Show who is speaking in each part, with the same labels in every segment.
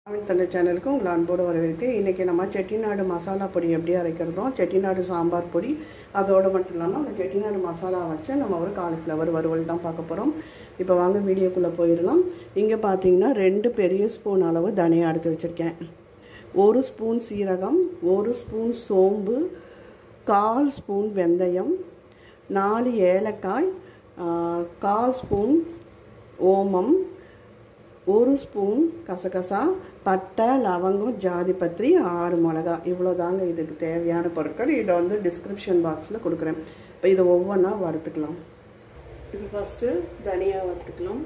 Speaker 1: அந்த சேனலுக்கு உங்களை அன்போடு வரவேற்கு. இன்றைக்கி நம்ம செட்டிநாடு மசாலா பொடி எப்படி அரைக்கிறதும், செட்டிநாடு சாம்பார் பொடி, அதோடு மட்டும் இல்லாமல் அந்த செட்டிநாடு மசாலா வச்சு நம்ம ஒரு காலிஃப்ளவர் வறுவல் தான் பார்க்க போகிறோம். இப்போ வாங்க வீடியோக்குள்ளே போயிடலாம். இங்கே பார்த்தீங்கன்னா 2 பெரிய ஸ்பூன் அளவு தனியா எடுத்து வச்சுருக்கேன். 1 ஸ்பூன் சீரகம், 1 ஸ்பூன் சோம்பு, 1/4 ஸ்பூன் வெந்தயம், 4 ஏலக்காய், 1/4 ஸ்பூன் ஓமம், 1 ஸ்பூன் கசகசா, பட்டை, லவங்கம், ஜாதிபத்திரி, 6 மிளகா. இவ்வளோ தாங்க இதுக்கு தேவையான பொருட்கள். இதை வந்து டிஸ்கிரிப்ஷன் பாக்ஸில் கொடுக்குறேன். இப்போ இதை ஒவ்வொன்றா வறுத்துக்கலாம். இப்போ ஃபஸ்ட்டு தனியா வறுத்துக்கலாம்.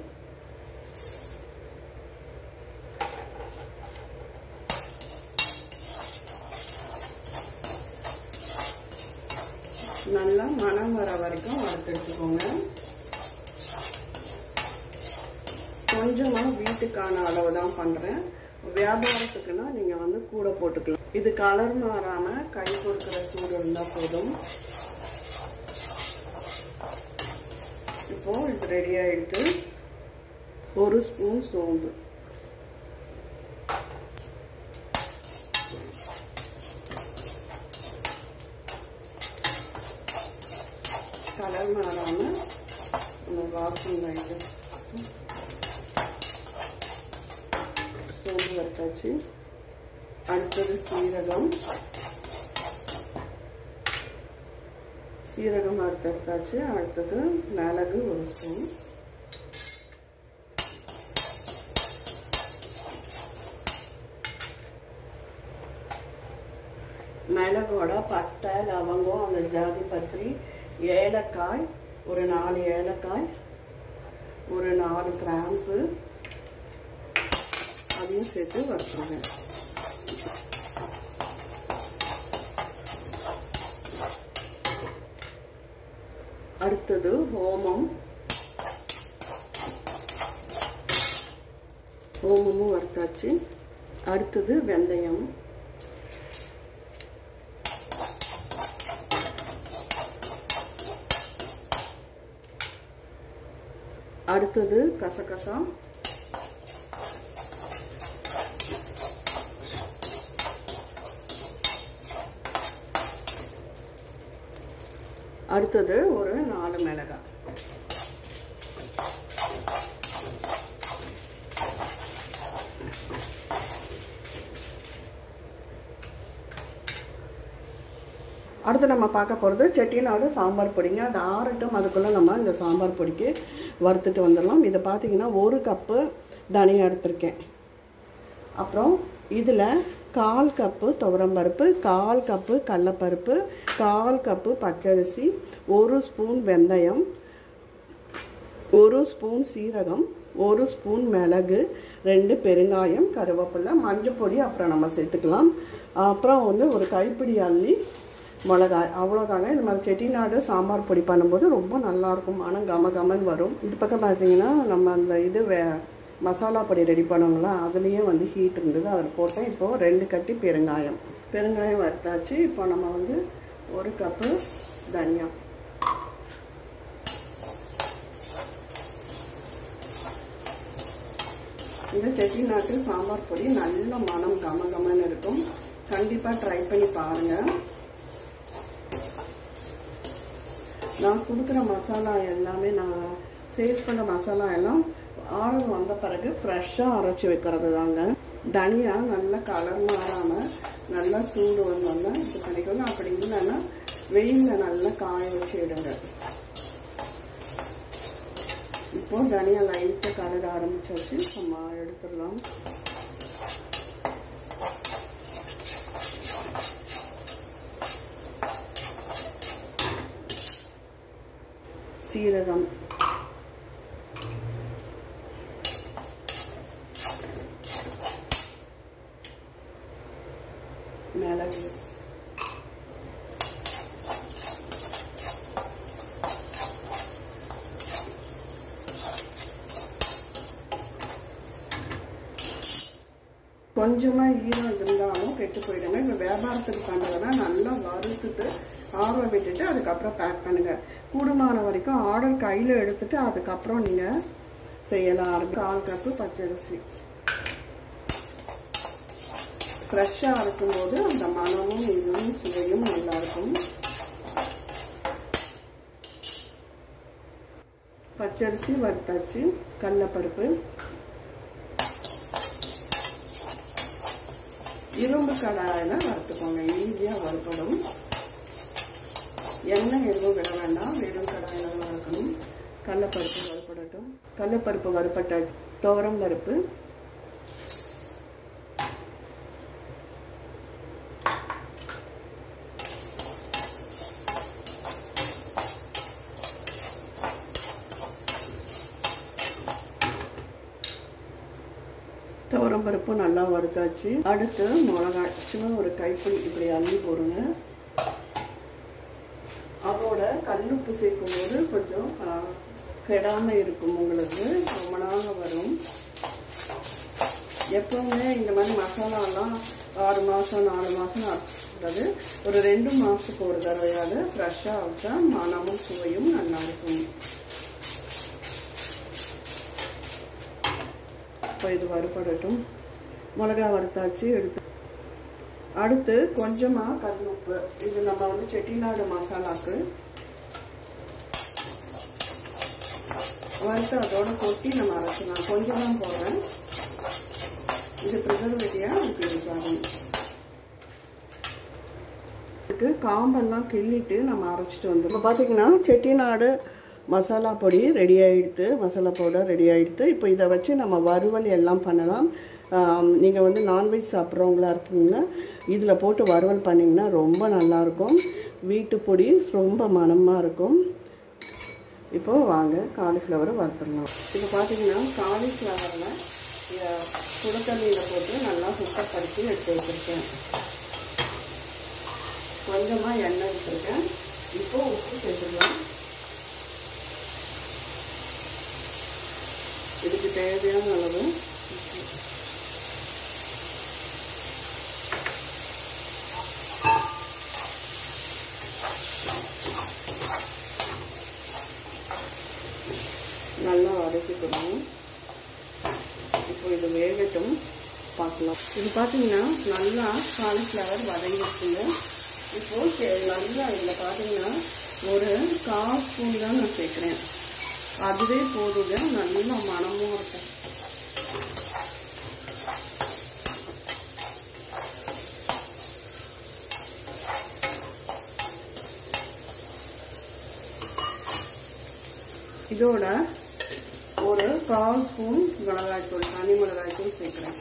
Speaker 1: நல்லா மணம் வர வரைக்கும் வறுத்துட்டுக்கோங்க. கொஞ்சமாக வீட்டுக்கான அளவு தான் பண்ணுறேன். வியாபாரத்துக்குன்னா நீங்கள் வந்து கூட போட்டுக்கலாம். இது கலர் மாறாமல் கை பொறுக்கிற சூடு இருந்தால் போதும். இப்போது இது ரெடி ஆகிடுது. 1 ஸ்பூன் சோம்பு, கலர் மாறாமல் அந்த வாசம் ஆகிட்டு சோம்பு வறுத்தாச்சு. அடுத்தது சீரகம் வறுத்தாச்சு. அடுத்தது மிளகு 1 ஸ்பூன், மிளகோட பட்டை, லவங்கம், அந்த ஜாதிபத்திரி, ஏலக்காய், ஒரு 4 ஏலக்காய், ஒரு 4 கிராம்பு, அதையும் சேர்த்து வறுத்துருவேன். அடுத்தது ஓமமும் வறுத்தாச்சு. அடுத்தது வெந்தயம், அடுத்தது கசகசா, அடுத்தது ஒரு 4 மிளகாய். அடுத்து நம்ம பார்க்க போகிறது செட்டிநாடு சாம்பார் பொடிங்க. அது ஆறட்டும், அதுக்குள்ளே நம்ம இந்த சாம்பார் பொடிக்கு வறுத்துட்டு வந்துடலாம். இதை பார்த்தீங்கன்னா 1 கப்பு தனியா எடுத்திருக்கேன். அப்புறம் இதில் 1/4 கப்பு துவரம்பருப்பு, 1/4 கப்பு கடலைப்பருப்பு, 1/4 கப்பு பச்சரிசி, 1 ஸ்பூன் வெந்தயம், 1 ஸ்பூன் சீரகம், 1 ஸ்பூன் மிளகு, 2 பெருங்காயம், கருவேப்பிலை, மஞ்சள் பொடி அப்புறம் நம்ம சேர்த்துக்கலாம். அப்புறம் வந்து ஒரு கைப்பிடி அள்ளி மிளகாய். அவ்வளோதாங்க. இந்த மாதிரி செட்டிநாடு சாம்பார் பொடி பண்ணும்போது ரொம்ப நல்லாயிருக்கும். ஆனால் கமகமன்னு வரும். இது பக்கம் பார்த்தீங்கன்னா நம்ம அந்த இது மசாலா பொடி ரெடி பண்ணுவோங்களா, அதுலேயே வந்து ஹீட் இருந்தது, அதில் போட்டேன். இப்போது 2 கட்டி பெருங்காயம் வறுத்தாச்சு. இப்போ நம்ம வந்து 1 கப்பு தனியா, இந்த செட்டிநாட்டு சாம்பார் பொடி நல்ல மனம் கமகமன்னு இருக்கும். கண்டிப்பாக ட்ரை பண்ணி பாருங்கள். நான் கொடுக்குற மசாலா எல்லாமே, நான் சேல்ஸ் பண்ண மசாலா எல்லாம் ஆர்டர் வந்த பிறகு ஃப்ரெஷ்ஷாக அரைச்சி வைக்கிறது தாங்க. தனியா நல்லா கலர் மாறாமல் நல்லா சூடு வந்தோம்னா இது பண்ணிக்கோங்க. அப்படி இல்லைன்னா வெயிலில் நல்லா காய வச்சு விடுங்க. இப்போது தனியா லைட்டாக கலர் ஆரம்பிச்சாச்சு. நம்ம எடுத்துடலாம். சீரகம், மிளகு, கொஞ்சமாக ஈரம் இருந்தாலும் கெட்டு போயிடுங்க. இப்போ வியாபாரத்துக்கு பண்ணுறதுனா நல்லா வறுத்துட்டு ஆற விட்டுட்டு அதுக்கப்புறம் பேக் பண்ணுங்கள். கூடுமான வரைக்கும் ஆர்டர் கையில் எடுத்துட்டு அதுக்கப்புறம் நீங்கள் செய்யலாம். 1/4 கப்பு பச்சரிசி, ஃப்ரெஷ்ஷாக அரைக்கும்போது அந்த மணமும் இதுவும் சுவையும் நல்லாயிருக்கும். பச்சரிசி வறுத்தாச்சு, கடலைப்பருப்பு, இரும்பு கடாயில் வறுத்துக்கோங்க, ஈஸியாக வறுப்படும். எண்ணெய் எதுவும் விட வேண்டாம், வெறும் கடாயில் தான் வறுக்கணும். கடலைப்பருப்பு வறுப்படட்டும். கடலைப்பருப்பு வறுப்பட்டாச்சு. துவரம் பருப்பு, துவரம் பருப்பு நல்லா வறுத்தாச்சு. அடுத்து மிளகாய் சும்மா ஒரு கைப்பிடி இப்படி அள்ளி போடுங்க. அதோட கல்லுப்பு சேர்க்கும் போது கொஞ்சம் கெடாமல் இருக்கும், உங்களுக்கு ரொம்ப நாள் வரும். எப்பவுமே இந்த மாதிரி மசாலாலாம் 6 மாதம் 4 மாதம் அரைச்சிக்கூடாது, ஒரு 2 மாதத்துக்கு ஒரு தடவையாவது ஃப்ரெஷ்ஷாக அரைச்சா மனமும் சுவையும் நல்லாயிருக்கும். இப்போ இது வறுபடட்டும். மிளகா வறுத்தாச்சு எடுத்து. அடுத்து கொஞ்சமாக கல்லுப்பு, இது நம்ம வந்து செட்டிநாடு மசாலாவுக்கு வறுத்து அதோட கொட்டி நம்ம அரைச்சிக்கலாம். கொஞ்சம் தான் போடுறேன், இது ப்ரிசர்வேட்டிவாக அதுக்கு யூஸ் ஆகும். இதுக்கு காம்பெல்லாம் கிள்ளிட்டு நம்ம அரைச்சிட்டு வந்துடும். இப்போ பார்த்தீங்கன்னா செட்டிநாடு மசாலா பொடி ரெடி ஆகிடுது, மசாலா பவுடர் ரெடி ஆகிடுது. இப்போ இதை வச்சு நம்ம வறுவல் எல்லாம் பண்ணலாம். நீங்கள் வந்து நான்வெஜ் சாப்பிட்றவங்களா இருக்கீங்களா, இதில் போட்டு வறுவல் பண்ணிங்கன்னா ரொம்ப நல்லாயிருக்கும். வீட்டு பொடி ரொம்ப மணமாக இருக்கும். இப்போது வாங்க காலிஃப்ளவரை வறுத்துடலாம். இப்போ பார்த்தீங்கன்னா காலிஃப்ளவரில் சுடுதண்ணியில் போட்டு நல்லா சுத்தப்படுத்தி எடுத்து வச்சுருக்கேன். கொஞ்சமாக எண்ணெய் வச்சுருக்கேன். இப்போது உப்பு சேர்த்துக்கலாம். இதுக்கு தேவையான அளவு நல்லா வதக்கிக்கணும். இப்போ இது வேகட்டும், பார்க்கலாம். இது பார்த்தீங்கன்னா நல்லா காலிஃப்ளவர் வதங்கிடுச்சுங்க. இப்போது நல்லா இதில் பார்த்தீங்கன்னா ஒரு 1/4 ஸ்பூன் தான் நான் சேர்க்குறேன், அதுவே போடுங்க, நல்ல மணமும் இருக்கும். இதோட ஒரு 1/4 ஸ்பூன் மிளகாய்த்தூள், தனி மிளகாய்த்தூள் சேர்க்குறேன்.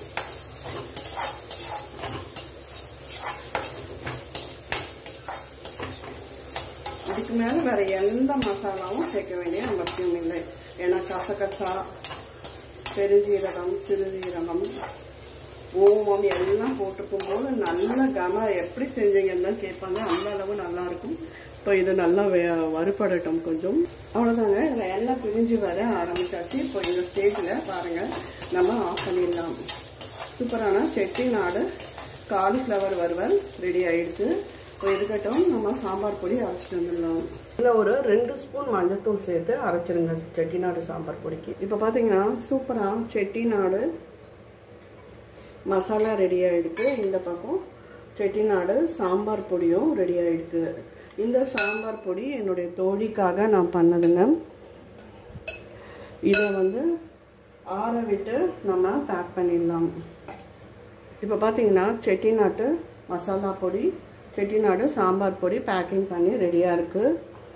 Speaker 1: இதுக்கு மேலே வேறு எந்த மசாலாவும் சேர்க்க வேண்டிய அவசியம் இல்லை. ஏன்னா கசகசா, பெருஞ்சீரகம், சிறுஜீரகம், ஓமம் எல்லாம் போட்டுக்கும் போது நல்ல எப்படி செஞ்சீங்கன்னு தான் கேட்பாங்க, அந்த அளவு நல்லாயிருக்கும். இப்போ இது நல்லா வறுபடட்டும் கொஞ்சம். அவ்வளோதாங்க, இதில் எல்லாம் பிரிஞ்சு வர ஆரம்பிச்சாச்சு. இப்போ இந்த ஸ்டேஜில் பாருங்கள், நம்ம ஆஃப் பண்ணிடலாம். சூப்பரான செட்டிநாடு காலிஃப்ளவர் வறுவல் ரெடி ஆகிடுச்சு. இப்போ இருக்கட்டும், நம்ம சாம்பார் பொடி அரைச்சிட்டு வந்துடலாம். இதில் ஒரு 2 ஸ்பூன் மஞ்சத்தூள் சேர்த்து அரைச்சிருங்க செட்டிநாடு சாம்பார் பொடிக்கு. இப்போ பார்த்தீங்கன்னா சூப்பராக செட்டிநாடு மசாலா ரெடி ஆகிடுது. இந்த பக்கம் செட்டிநாடு சாம்பார் பொடியும் ரெடி ஆகிடுது. இந்த சாம்பார் பொடி என்னுடைய தோழிக்காக நான் பண்ணதுங்க. இதை வந்து ஆற விட்டு நம்ம பேக் பண்ணிடலாம். இப்போ பார்த்தீங்கன்னா செட்டிநாட்டு மசாலா பொடி, செட்டிநாடு சாம்பார் பொடி பேக்கிங் பண்ணி ரெடியாக இருக்குது.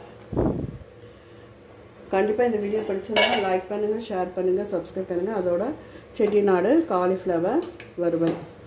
Speaker 1: கண்டிப்பாக இந்த வீடியோ பிடிச்சிருந்தா லைக் பண்ணுங்கள், ஷேர் பண்ணுங்கள், சப்ஸ்கிரைப் பண்ணுங்கள். அதோட செட்டிநாடு காலிஃப்ளவர் வறுவல்